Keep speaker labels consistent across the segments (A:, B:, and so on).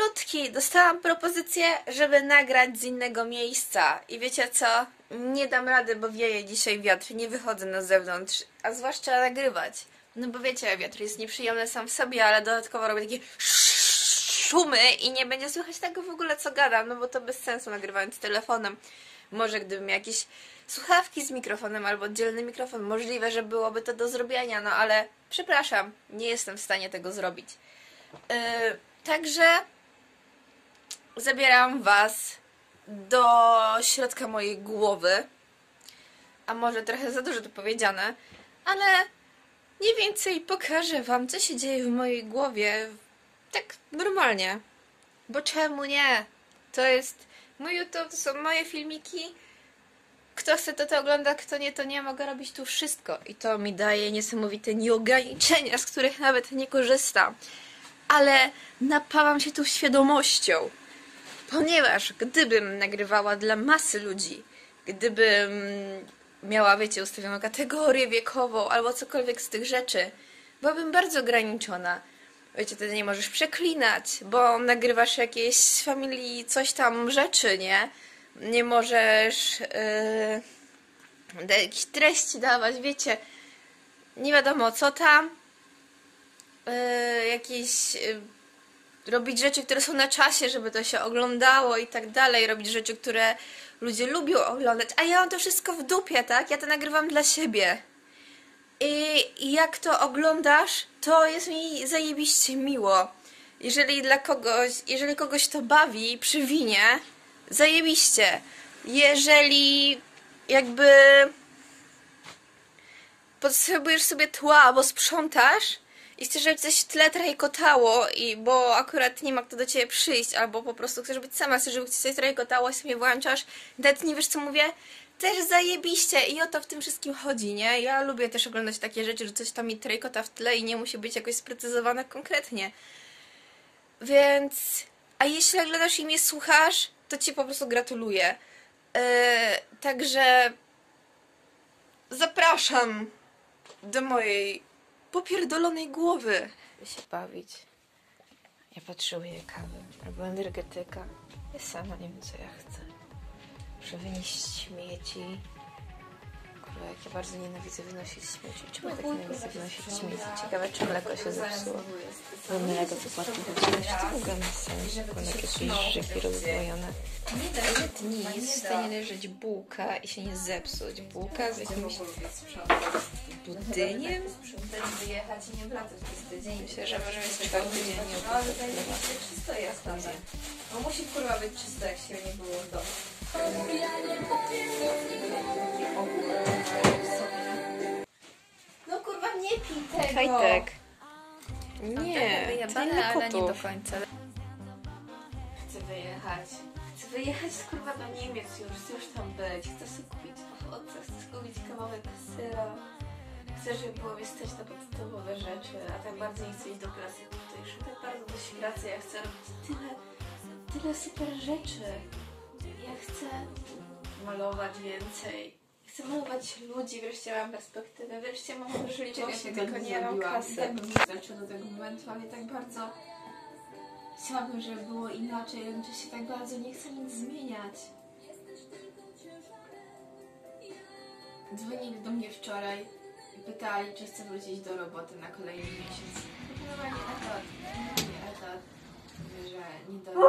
A: malutki. Dostałam propozycję, żeby nagrać z innego miejsca. I wiecie co? Nie dam rady, bo wieje dzisiaj wiatr. Nie wychodzę na zewnątrz, a zwłaszcza nagrywać. No bo wiecie, wiatr jest nieprzyjemny sam w sobie, ale dodatkowo robię takie szumy i nie będzie słychać tego w ogóle, co gadam, no bo to bez sensu nagrywając telefonem. Może gdybym jakieś słuchawki z mikrofonem albo oddzielny mikrofon, możliwe, że byłoby to do zrobienia, no ale przepraszam, nie jestem w stanie tego zrobić. Także zabieram was do środka mojej głowy, a może trochę za dużo to powiedziane, ale mniej więcej pokażę wam, co się dzieje w mojej głowie tak normalnie. Bo czemu nie? To jest mój YouTube, to są moje filmiki. Kto chce, to ogląda, kto nie, to nie. Mogę robić tu wszystko. I to mi daje niesamowite nieograniczenia, z których nawet nie korzystam. Ale napawam się tu świadomością. Ponieważ gdybym nagrywała dla masy ludzi, gdybym miała, wiecie, ustawioną kategorię wiekową albo cokolwiek z tych rzeczy, byłabym bardzo ograniczona. Wiecie, wtedy nie możesz przeklinać, bo nagrywasz jakieś z familii coś tam rzeczy, nie? Nie możesz jakieś treści dawać, wiecie, nie wiadomo co tam, jakieś robić rzeczy, które są na czasie, żeby to się oglądało i tak dalej, robić rzeczy, które ludzie lubią oglądać, a ja mam to wszystko w dupie, tak? Ja to nagrywam dla siebie. I jak to oglądasz, to jest mi zajebiście miło. Jeżeli kogoś to bawi przy winie, zajebiście. Jeżeli jakby potrzebujesz sobie tła, albo sprzątasz i chcesz, żeby coś w tle trajkotało, bo akurat nie ma kto do ciebie przyjść, albo po prostu chcesz być sama, chcesz, żeby coś trajkotało i sobie włączasz, nawet nie wiesz co mówię, też zajebiście i o to w tym wszystkim chodzi, nie? Ja lubię też oglądać takie rzeczy, że coś tam mi trajkota w tle i nie musi być jakoś sprecyzowane konkretnie. Więc... A jeśli oglądasz i mnie słuchasz, to ci po prostu gratuluję. Także... Zapraszam do mojej popierdolonej głowy. By się bawić. Ja potrzebuję kawy albo energetyka. Ja sama nie wiem, co ja chcę. Muszę wynieść śmieci. Kurwa, jak ja bardzo nienawidzę wynosić śmieci. Czemu ja tak nienawidzę wynosić śmieci? Ciekawe, czy mleko się zepsuło. Bo mleko co płatno wyciągnąć. Czy to w ogóle ma sens? Bo jakieś żyki rozdwojone. Ile dni jest w stanie leżeć bułka i się nie zepsuć? Bułka z jakimś budyniem? Wyjechać i nie wracać przez tydzień. Myślę, że może być czwarty dzień. No ale czysto jest tam. Bo musi kurwa być czysto, jak się nie było w domu. No kurwa, nie pij tego! Kajtek. Nie, wyjebane, ale nie do końca. Chcę wyjechać. Chcę wyjechać kurwa do Niemiec chcę już tam być. Chcę sobie kupić owoce, chcę kupić kawałek syra. Chcę, żeby było mi stać na podstawowe rzeczy, a tak bardzo nie chcę iść do pracy. Tutaj już tak bardzo dość pracy, ja chcę robić tyle super rzeczy. Ja chcę malować więcej. Chcę malować ludzi, wreszcie mam perspektywę, wreszcie mam możliwości, tylko nie mam kasy. Tak bym wystarczyła do tego momentu, ale tak bardzo chciałabym, żeby było inaczej, jednocześnie tak bardzo nie chcę nic zmieniać. Dzwonili do mnie wczoraj i pytali, czy chcę wrócić do roboty na kolejny miesiąc. Proponovali etat, nie etat, że nie do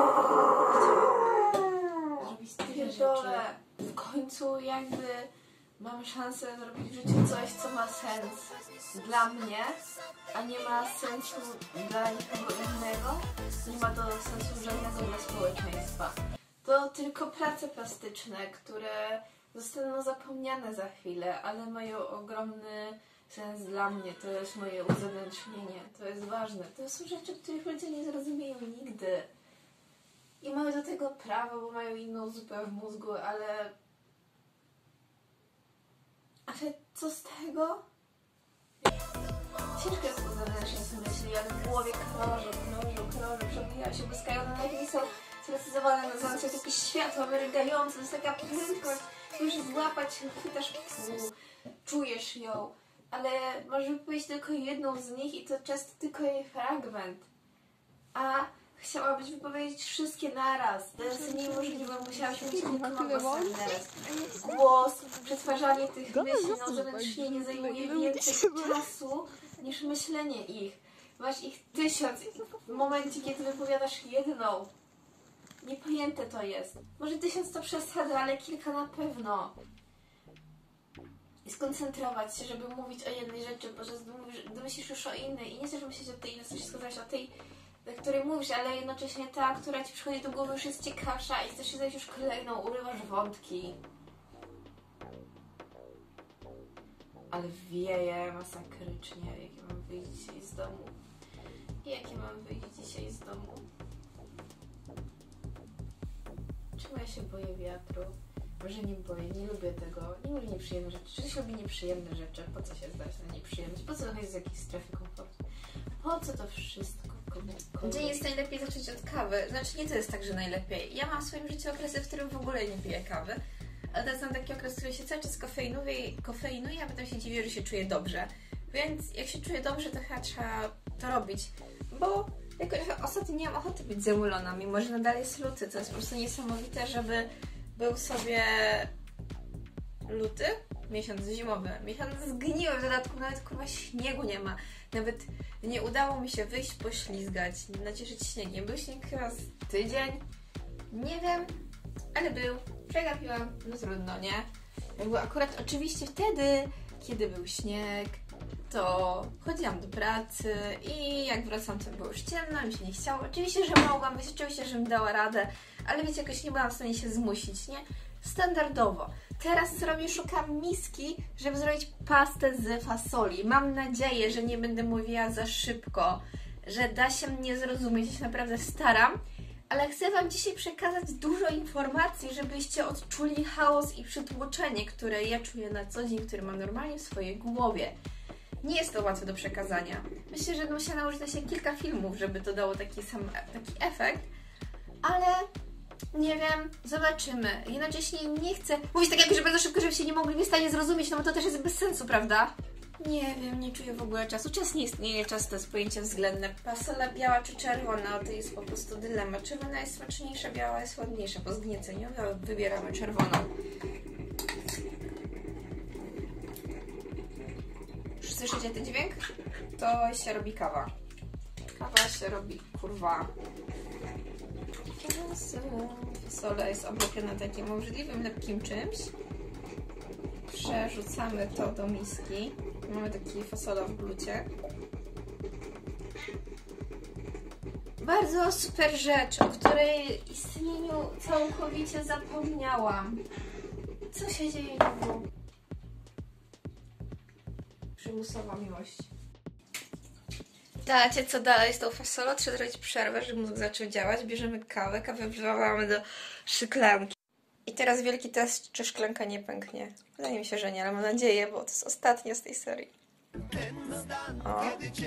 A: zrobić tyle rzeczy. W końcu jakby mam szansę zrobić w życiu coś, co ma sens dla mnie, a nie ma sensu dla nikogo innego. Nie ma to sensu żadnego dla społeczeństwa. To tylko prace plastyczne, które zostaną zapomniane za chwilę, ale mają ogromny sens dla mnie. To jest moje uzewnętrznienie. To jest ważne. To są rzeczy, których ludzie nie zrozumieją nigdy. I mają do tego prawo, bo mają inną zupę w mózgu, ale co z tego? Ciężko jest uzewnętrzniać myśli, ale w głowie krążą, przebijają się, błyskają, one nawet nie są sprecyzowane, nazywają się jakieś światła wyrygające, to jest taka prędkość, możesz złapać, chwytasz, czujesz ją, ale możesz powiedzieć tylko jedną z nich i to często tylko jej fragment. A Chciałabyś wypowiedzieć wszystkie naraz. To jest niemożliwe, musiałaś mieć kilkoma głosami naraz. Głos, przetwarzanie tych myśli, no wręcz nie zajmuje więcej czasu niż myślenie ich. Masz ich 1000 w momencie, kiedy wypowiadasz jedną. Niepojęte to jest. Może 1000 to przesada, ale kilka na pewno. I skoncentrować się, żeby mówić o jednej rzeczy, bo że myślisz już o innej i nie chcesz myśleć o tej innej, chcesz skupiać o tej, o której mówisz, ale jednocześnie ta, która ci przychodzi do głowy, już jest ciekawsza i chcesz się zająć już kolejną, urywasz wątki. Ale wieje masakrycznie, jakie mam wyjść dzisiaj z domu. Jakie mam wyjść dzisiaj z domu? Czemu ja się boję wiatru? Może nie boję, nie lubię tego. Nie lubię nieprzyjemne rzeczy. Czy ktoś lubi nieprzyjemne rzeczy? Po co się zdać na nieprzyjemność? Po co chodzić z jakiejś strefy komfortu? Po co to wszystko? Dzień jest najlepiej zacząć od kawy. Znaczy nie to jest tak, że najlepiej. Ja mam w swoim życiu okresy, w którym w ogóle nie piję kawy. Ale teraz mam taki okres, w którym się cały czas kofeinuje, a potem się dziwię, że się czuję dobrze. Więc jak się czuję dobrze, to chyba trzeba to robić. Bo jakoś ostatnio nie mam ochoty być zamulona, mimo że nadal jest luty. To jest po prostu niesamowite, żeby był sobie luty, miesiąc zimowy, miesiąc zgniły, w dodatku nawet kurwa śniegu nie ma. Nawet nie udało mi się wyjść, poślizgać, nacieszyć śniegiem. Był śnieg chyba z tydzień, nie wiem, ale był. Przegapiłam, no trudno, nie? Jakby akurat oczywiście wtedy, kiedy był śnieg, to chodziłam do pracy i jak wracam, to było już ciemno, mi się nie chciało. Oczywiście, że mogłam wyjść, oczywiście, że bym dała radę, ale wiecie, jakoś nie byłam w stanie się zmusić, nie? Standardowo. Teraz co robię? Szukam miski, żeby zrobić pastę z fasoli. Mam nadzieję, że nie będę mówiła za szybko, że da się mnie zrozumieć. Ja się naprawdę staram, ale chcę Wam dzisiaj przekazać dużo informacji, żebyście odczuli chaos i przytłoczenie, które ja czuję na co dzień, które mam normalnie w swojej głowie. Nie jest to łatwe do przekazania. Myślę, że musiała nałożyć na się kilka filmów, żeby to dało taki efekt, ale nie wiem, zobaczymy. Jednocześnie nie chcę mówić tak jakby, że bardzo szybko, żeby się nie mogli w stanie zrozumieć, no bo to też jest bez sensu, prawda? Nie wiem, nie czuję w ogóle czasu. Czas nie istnieje, czas to jest pojęcie względne. Fasola biała czy czerwona, to jest po prostu dylemat. Czerwona jest smaczniejsza, biała jest ładniejsza. Po zgnieceniu wybieramy czerwoną. Już słyszycie ten dźwięk? To się robi kawa. Kawa się robi, kurwa. Fasola jest oblepiona takim obrzydliwym, lepkim czymś. Przerzucamy to do miski. Mamy taki fasola w glucie. Bardzo super rzecz, o której istnieniu całkowicie zapomniałam. Co się dzieje znowu? Przymusowa miłość. Dacie co dalej z tą fasolą? Trzeba zrobić przerwę, żeby mózg zaczął działać. Bierzemy kawę, kawę wlewamy do szklanki. I teraz wielki test, czy szklanka nie pęknie. Wydaje mi się, że nie, ale mam nadzieję, bo to jest ostatnia z tej serii. O.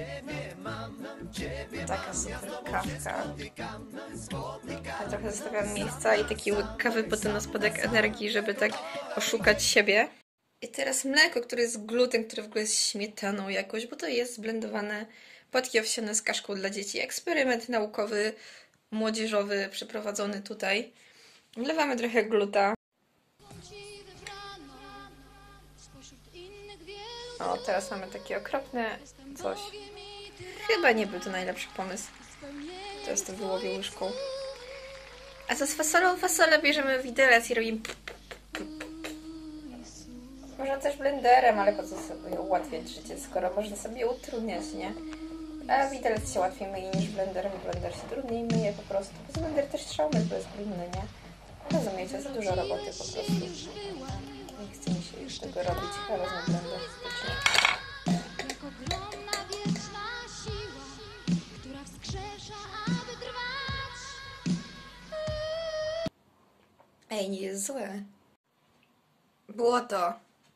A: Taka super kawka. Ja trochę zostawiam miejsca i taki łyk kawy potem na spodek energii, żeby tak oszukać siebie. I teraz mleko, które jest gluten, które w ogóle jest śmietaną jakoś, bo to jest zblendowane płatki owsiane z kaszką dla dzieci. Eksperyment naukowy, młodzieżowy przeprowadzony tutaj. Wlewamy trochę gluta. O, teraz mamy takie okropne coś. Chyba nie był to najlepszy pomysł. Teraz to wyłowię łyżką. A co z fasolą? Fasolę bierzemy widelec i robimy... Można też blenderem, ale po co sobie ułatwiać życie, skoro można sobie utrudniać, nie? A widelec się łatwiej myje niż blender, bo blender się trudniej myje po prostu. Bo blender też trzeba myć, bo jest brudny, nie? Rozumiecie, za dużo roboty po prostu. Nie chce mi się już tego robić, chyba wezmę blender faktycznie. Ej, nie jest złe. Było to.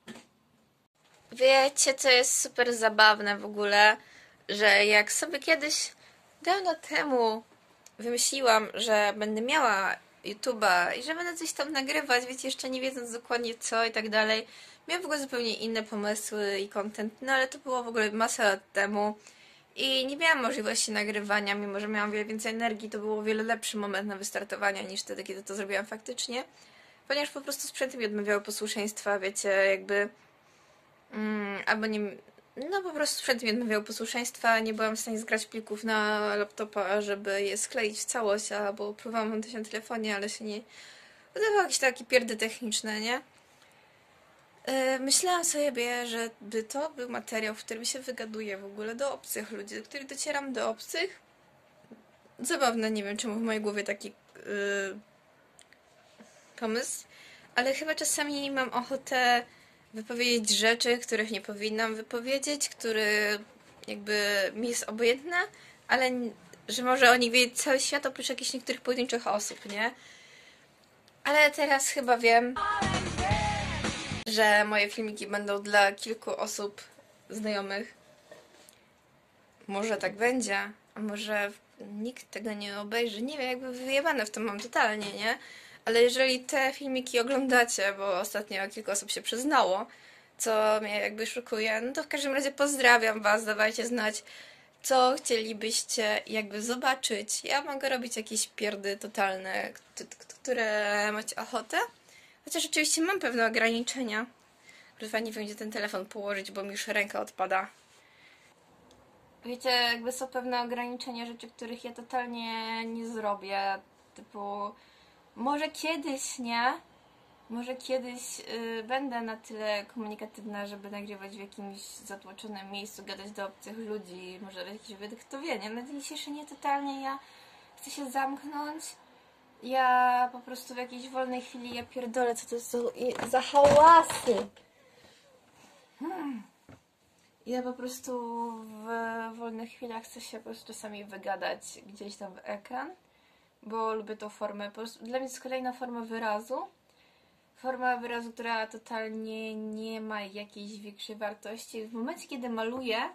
A: Wiecie, co jest super zabawne w ogóle? Że jak sobie kiedyś dawno temu wymyśliłam, że będę miała YouTube'a i że będę coś tam nagrywać, wiecie, jeszcze nie wiedząc dokładnie co i tak dalej. Miałam w ogóle zupełnie inne pomysły i content, no ale to było w ogóle masę lat temu i nie miałam możliwości nagrywania, mimo że miałam wiele więcej energii, to był o wiele lepszy moment na wystartowanie niż wtedy, kiedy to zrobiłam faktycznie, ponieważ po prostu sprzęty mi odmawiały posłuszeństwa, wiecie, jakby albo nie, no po prostu sprzęt mi odmawiał posłuszeństwa, nie byłam w stanie zgrać plików na laptopa, żeby je skleić w całość, albo próbowałam montować na telefonie, ale się nie udawało, jakieś takie pierdy techniczne, nie? Myślałam sobie, że by to był materiał, w którym się wygaduję w ogóle do obcych ludzi, do których docieram do obcych. Zabawne, nie wiem czemu w mojej głowie taki pomysł, ale chyba czasami mam ochotę wypowiedzieć rzeczy, których nie powinnam wypowiedzieć, które jakby mi jest obojętne, ale że może o nich wiedzieć cały świat oprócz jakichś niektórych pojedynczych osób, nie? Ale teraz chyba wiem, że moje filmiki będą dla kilku osób znajomych. Może tak będzie, a może nikt tego nie obejrzy. Nie wiem, jakby wyjebane w to mam totalnie, nie? Ale jeżeli te filmiki oglądacie, bo ostatnio kilka osób się przyznało, co mnie jakby szokuje, no to w każdym razie pozdrawiam was, dawajcie znać, co chcielibyście jakby zobaczyć. Ja mogę robić jakieś pierdy totalne, które macie ochotę. Chociaż oczywiście mam pewne ograniczenia. Kurwa, nie wiem, gdzie ten telefon położyć, bo mi już ręka odpada. Wiecie, jakby są pewne ograniczenia rzeczy, których ja totalnie nie zrobię. Typu, może kiedyś, nie? Może kiedyś będę na tyle komunikatywna, żeby nagrywać w jakimś zatłoczonym miejscu, gadać do obcych ludzi, może jakieś wydyktowienie. Na dzień dzisiejszy nie totalnie, ja chcę się zamknąć. Ja po prostu w jakiejś wolnej chwili, ja pierdolę, co to są za hałasy. Ja po prostu w wolnych chwilach chcę się po prostu czasami wygadać gdzieś tam w ekran, bo lubię tą formę. Po prostu dla mnie to jest kolejna forma wyrazu. Forma wyrazu, która totalnie nie ma jakiejś większej wartości. W momencie, kiedy maluję,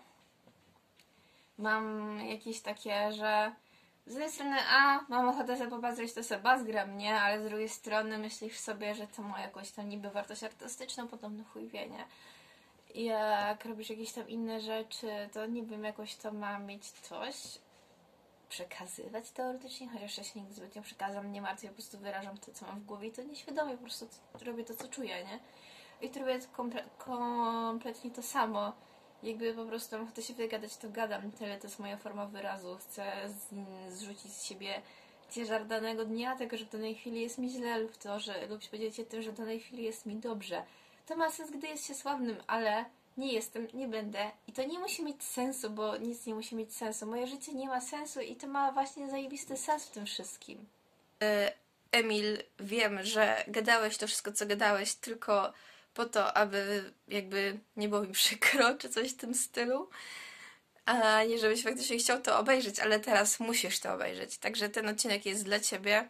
A: mam jakieś takie, że z jednej strony, mam ochotę sobie popatrzeć, to sobie bazgram, nie? Ale z drugiej strony myślisz sobie, że to ma jakąś tam niby wartość artystyczną, podobno chuj wie, nie? I jak robisz jakieś tam inne rzeczy, to nie wiem, jakoś to ma mieć coś, przekazywać teoretycznie, chociaż ja się nigdy zbyt nie przekazam, nie martwię, po prostu wyrażam to, co mam w głowie i to nieświadomie, po prostu robię to, co czuję, nie? I to robię kompletnie to samo. Jakby po prostu mam ochotę się wygadać, to gadam. Tyle to jest moja forma wyrazu. Chcę zrzucić z siebie ciężar danego dnia, tego, że w danej chwili jest mi źle lub to, że lub powiedzieć o tym, że w danej chwili jest mi dobrze. To ma sens, gdy jest się sławnym, ale nie jestem, nie będę. I to nie musi mieć sensu, bo nic nie musi mieć sensu. Moje życie nie ma sensu i to ma właśnie zajebisty sens w tym wszystkim. Emil, wiem, że gadałeś to wszystko, co gadałeś, tylko po to, aby jakby nie było mi przykro, czy coś w tym stylu. A nie, żebyś faktycznie chciał to obejrzeć, ale teraz musisz to obejrzeć. Także ten odcinek jest dla ciebie.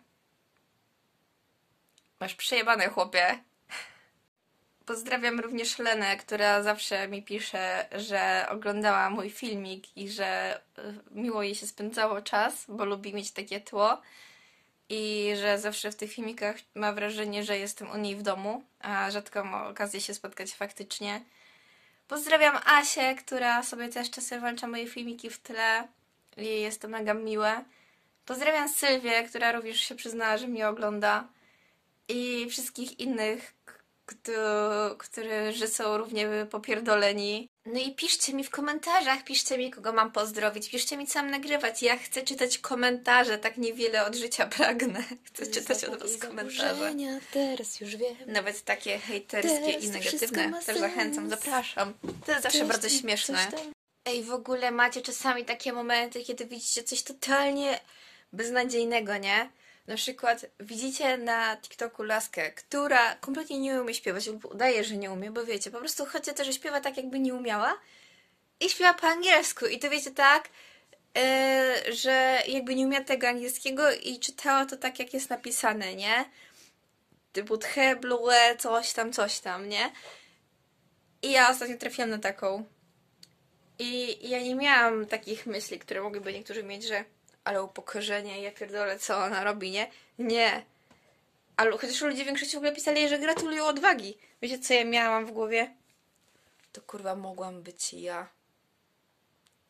A: Masz przejebane, chłopie. Pozdrawiam również Lenę, która zawsze mi pisze, że oglądała mój filmik i że miło jej się spędzało czas, bo lubi mieć takie tło. I że zawsze w tych filmikach ma wrażenie, że jestem u niej w domu, a rzadko mam okazję się spotkać faktycznie. Pozdrawiam Asię, która sobie też czasem włącza moje filmiki w tle i jest to mega miłe. Pozdrawiam Sylwię, która również się przyznała, że mnie ogląda. I wszystkich innych, którzy są równie popierdoleni. No i piszcie mi w komentarzach, piszcie mi, kogo mam pozdrowić, piszcie mi, co mam nagrywać. Ja chcę czytać komentarze, tak niewiele od życia pragnę. Chcę czytać od was komentarze.
B: Teraz już wiem.
A: Nawet takie hejterskie i negatywne. Też zachęcam, zapraszam. To jest zawsze bardzo śmieszne. Ej, w ogóle macie czasami takie momenty, kiedy widzicie coś totalnie beznadziejnego, nie? Na przykład widzicie na TikToku laskę, która kompletnie nie umie śpiewać lub udaje, że nie umie, bo wiecie, po prostu chodzi o to, że śpiewa tak, jakby nie umiała i śpiewa po angielsku i to wiecie tak, że jakby nie umie tego angielskiego i czytała to tak, jak jest napisane, nie? Typu tche, blue, coś tam, nie? I ja ostatnio trafiłam na taką. I ja nie miałam takich myśli, które mogliby niektórzy mieć, że ale upokorzenie, ja pierdolę, co ona robi, nie? Nie. Ale chociaż ludzie w większości w ogóle pisali, że gratulują odwagi. Wiecie, co ja miałam w głowie? To kurwa mogłam być ja.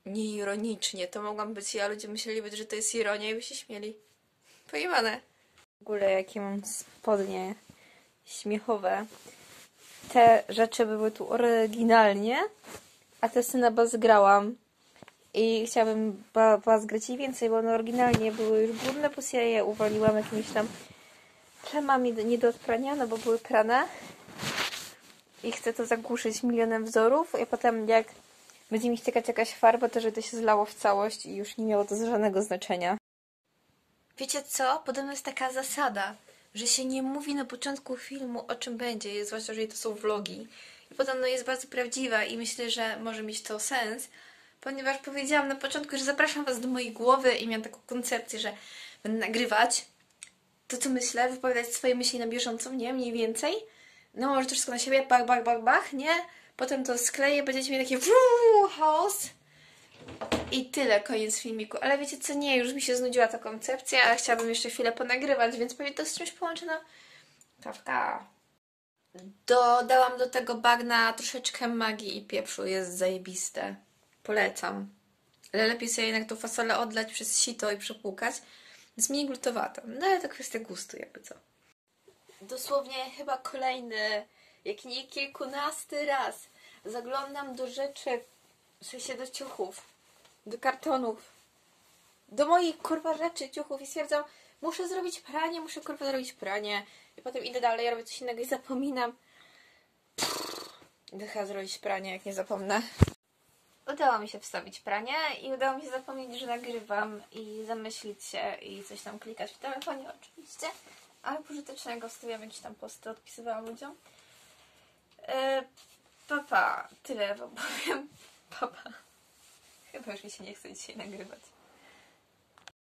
A: nieironicznie. To mogłam być ja, ludzie myśleliby, że to jest ironia i by się śmieli. Pojebane. W ogóle jakie mam spodnie śmiechowe. Te rzeczy były tu oryginalnie, a te syna zgrałam. I chciałabym zgrać ich więcej, bo one oryginalnie były już brudne, po je uwaliłam jakimiś tam plemami nie do odprania, no bo były prane. I chcę to zagłuszyć milionem wzorów, i potem jak będzie mi ściekać jakaś farba, to żeby to się zlało w całość i już nie miało to żadnego znaczenia. Wiecie co? Podobno jest taka zasada, że się nie mówi na początku filmu, o czym będzie, zwłaszcza jeżeli to są vlogi. I podobno jest bardzo prawdziwa i myślę, że może mieć to sens, ponieważ powiedziałam na początku, że zapraszam Was do mojej głowy i miałam taką koncepcję, że będę nagrywać to, co myślę, wypowiadać swoje myśli na bieżąco, nie? Mniej więcej. No, może to wszystko na siebie, bach, bach, bach, bach, nie? Potem to skleję, będziecie mieli takie chaos. I tyle, koniec filmiku. Ale wiecie co, nie, już mi się znudziła ta koncepcja, ale chciałabym jeszcze chwilę ponagrywać, więc pewnie to z czymś połączone. Kawka. Dodałam do tego bagna troszeczkę magii i pieprzu, jest zajebiste. Polecam. Ale lepiej sobie jednak tą fasolę odlać przez sito i przepłukać. Jest mniej glutowata. No ale to kwestia gustu, jakby co. Dosłownie chyba kolejny, jak nie kilkunasty raz zaglądam do rzeczy, w sensie do ciuchów, do kartonów, do moich kurwa rzeczy, ciuchów i stwierdzam, muszę zrobić pranie, muszę kurwa zrobić pranie. I potem idę dalej, robię coś innego i zapominam. Idę chyba zrobić pranie, jak nie zapomnę. Udało mi się wstawić pranie i udało mi się zapomnieć, że nagrywam i zamyślić się i coś tam klikać w telefonie oczywiście. Ale pożytecznego wstawiam jakieś tam posty, odpisywałam ludziom. Papa, tyle wam powiem. Papa. Chyba już mi się nie chce dzisiaj nagrywać.